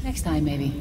Next time, maybe.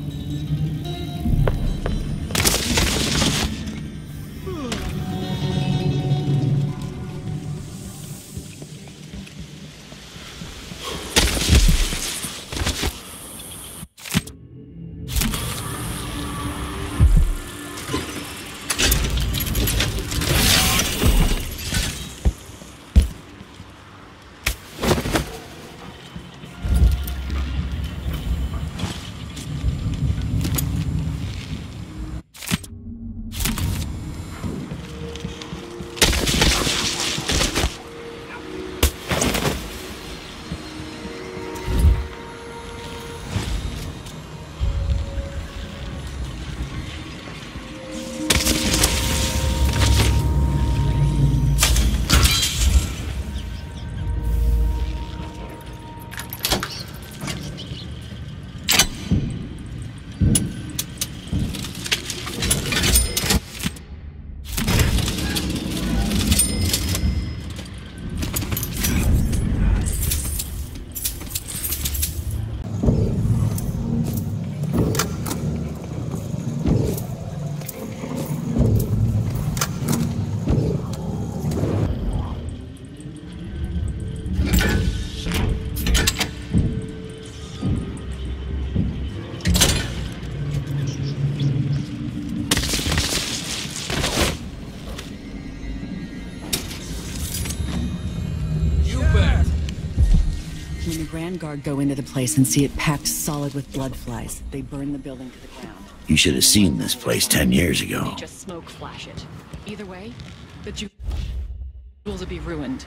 When the Grand Guard go into the place and see it packed solid with blood flies, they burn the building to the ground. You should have seen this place 10 years ago. They just smoke flash it. Either way, the jewels will be ruined.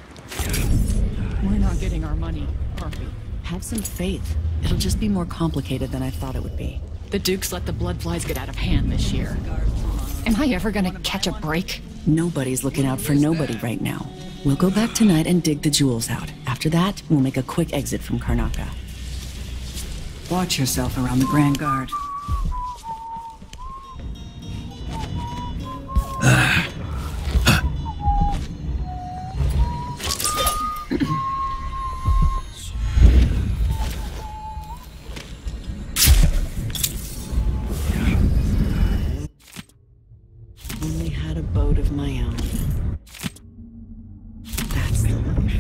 We're not getting our money, are we? Have some faith. It'll just be more complicated than I thought it would be. The Dukes let the blood flies get out of hand this year. Am I ever gonna catch a break? Nobody's looking out for nobody right now. We'll go back tonight and dig the jewels out. After that, we'll make a quick exit from Karnaca. Watch yourself around the Grand Guard. Only had a boat of my own. That's the life.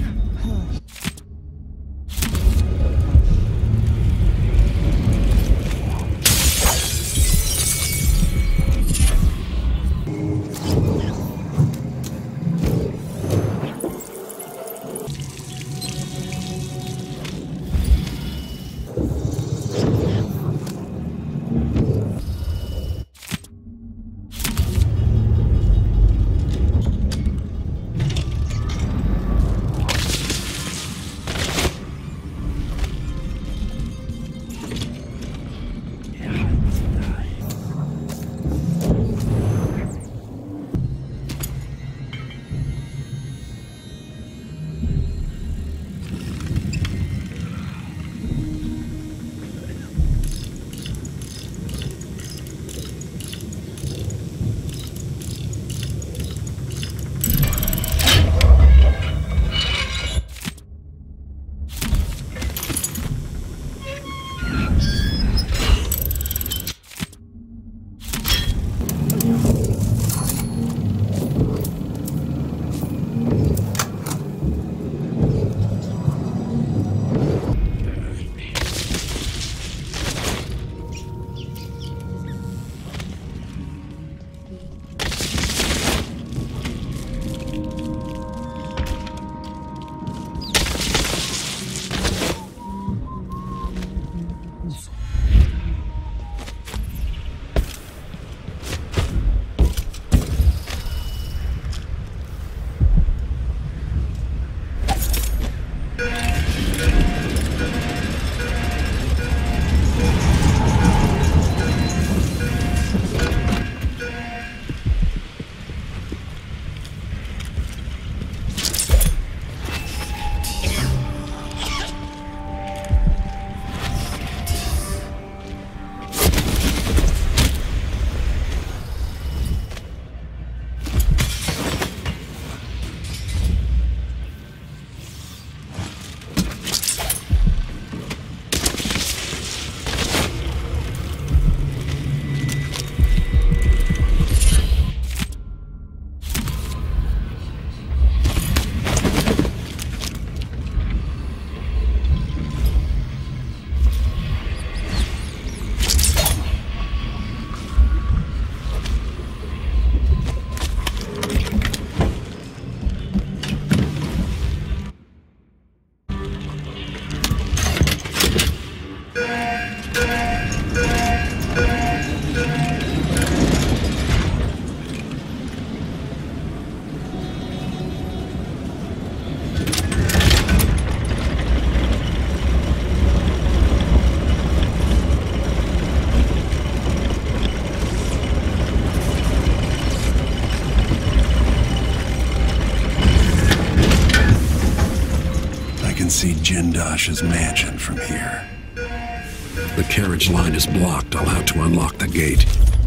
see Jindosh's mansion from here. The carriage line is blocked. I'll have to unlock the gate.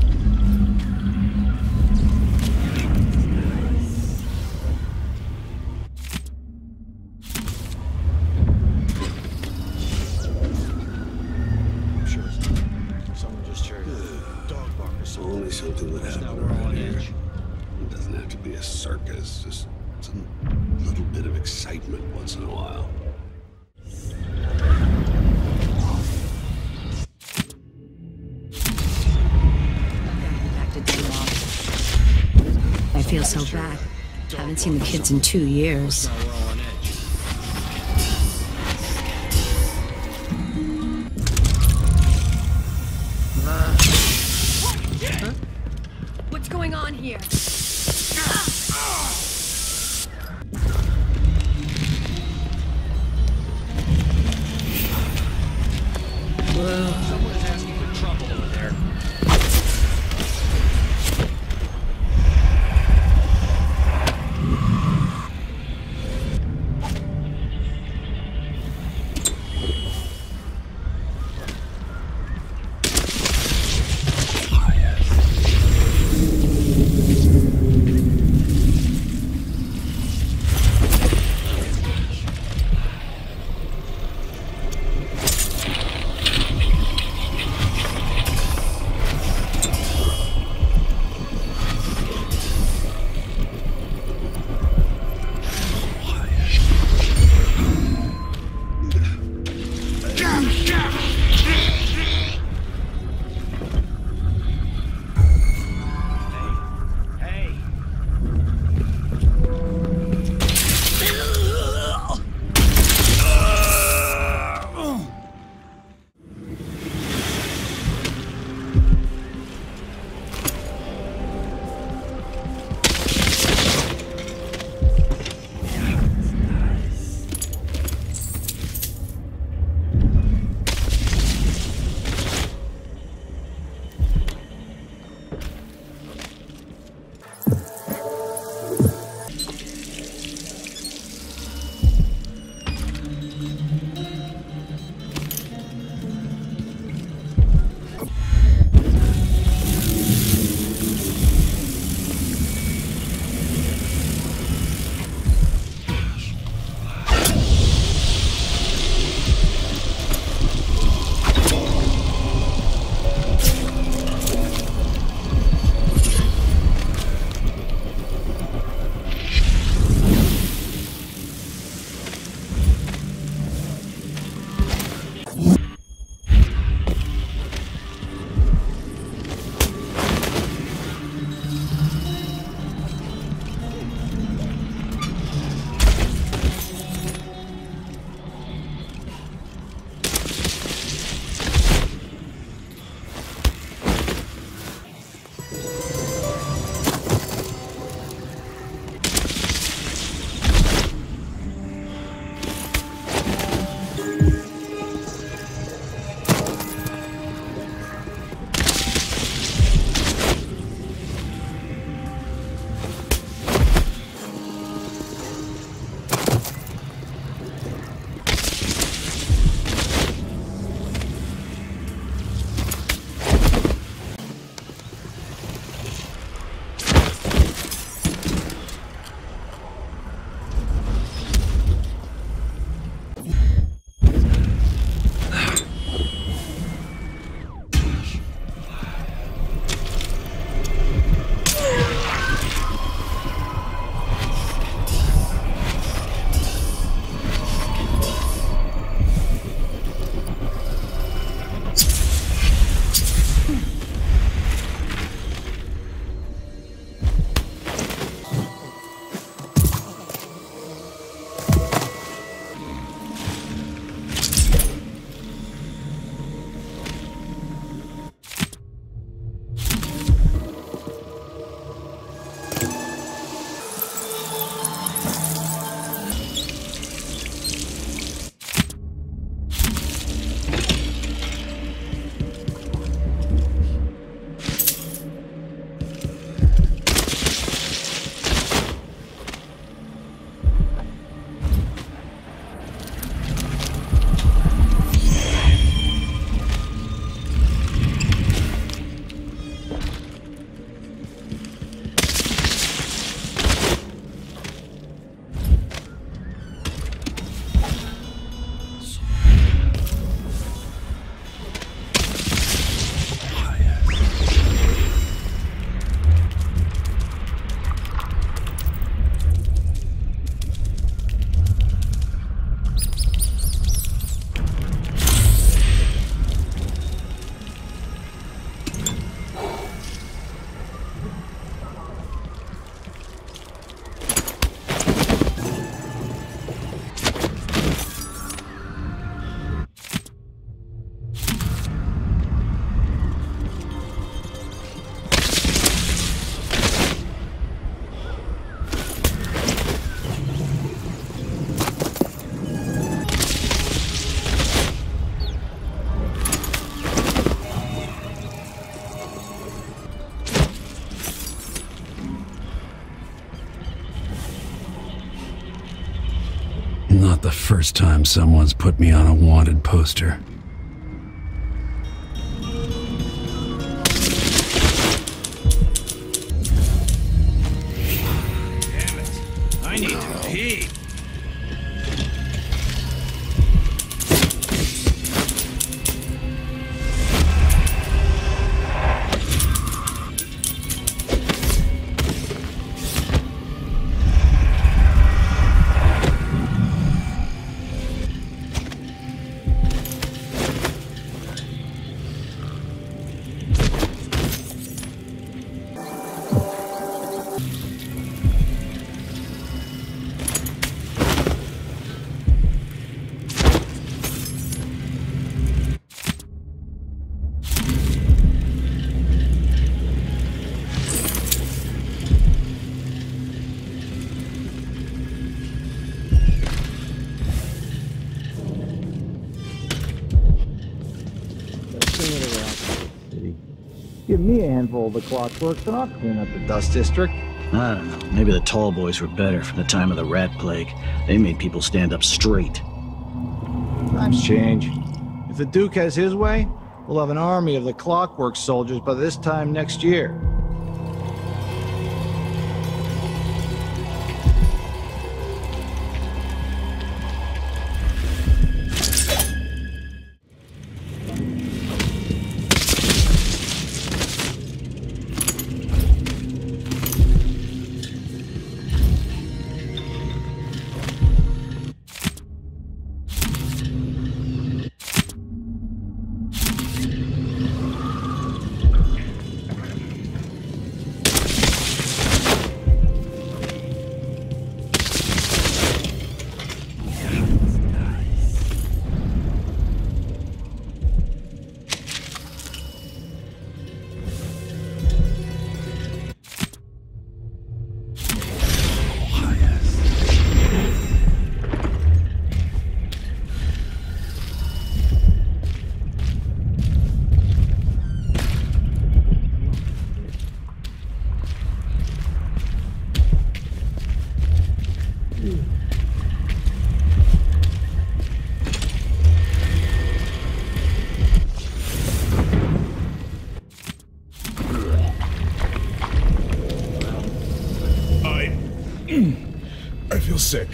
Only something would happen around here. It doesn't have to be a circus, just some little bit of excitement once in a while. Back to Denmark. I feel so bad. Haven't seen the kids in 2 years. What's going on here? Someone's asking for trouble over there. the first time someone's put me on a wanted poster. Damn it. I need to pee. Give me a handful of the clockworks and I'll clean up the dust district. I don't know. Maybe the tall boys were better from the time of the rat plague. They made people stand up straight. Times change. If the Duke has his way, we'll have an army of the clockwork soldiers by this time next year. I feel sick.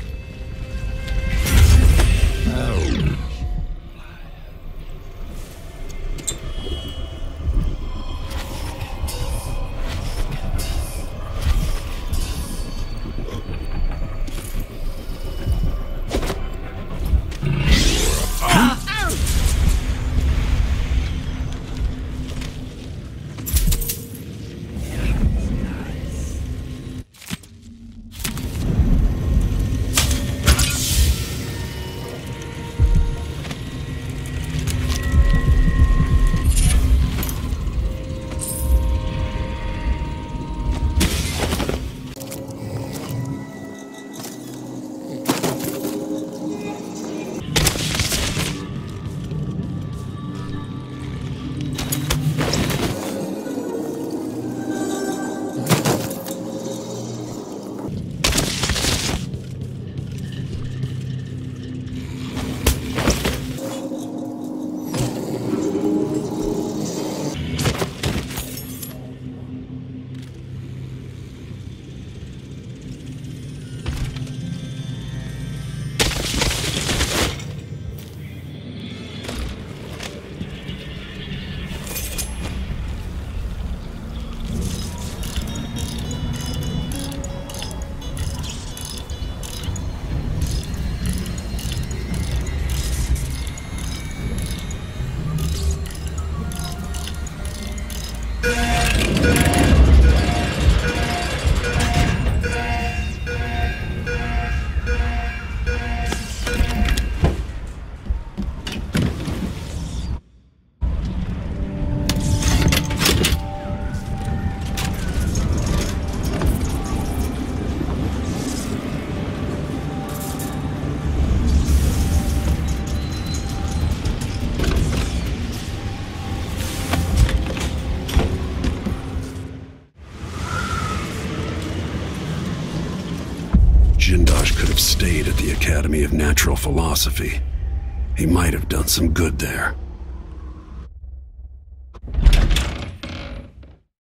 Jindosh could have stayed at the Academy of Natural Philosophy. He might have done some good there.